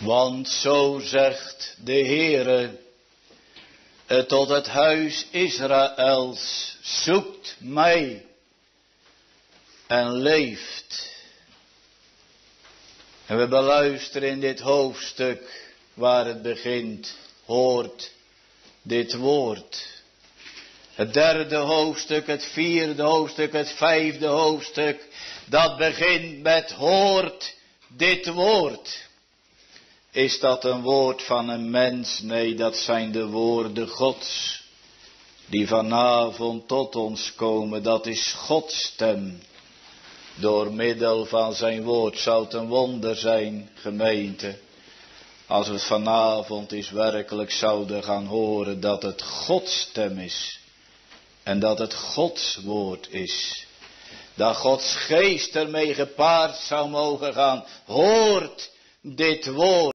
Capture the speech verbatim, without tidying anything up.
Want zo zegt de Heere tot het huis Israëls, zoekt mij en leeft. En we beluisteren in dit hoofdstuk waar het begint, hoort dit woord. Het derde hoofdstuk, het vierde hoofdstuk, het vijfde hoofdstuk, dat begint met hoort dit woord. Is dat een woord van een mens? Nee, dat zijn de woorden Gods, die vanavond tot ons komen. Dat is Gods stem. Door middel van zijn woord zou het een wonder zijn, gemeente, als we het vanavond eens werkelijk zouden gaan horen dat het Gods stem is. En dat het Gods woord is. Dat Gods geest ermee gepaard zou mogen gaan. Hoort dit woord.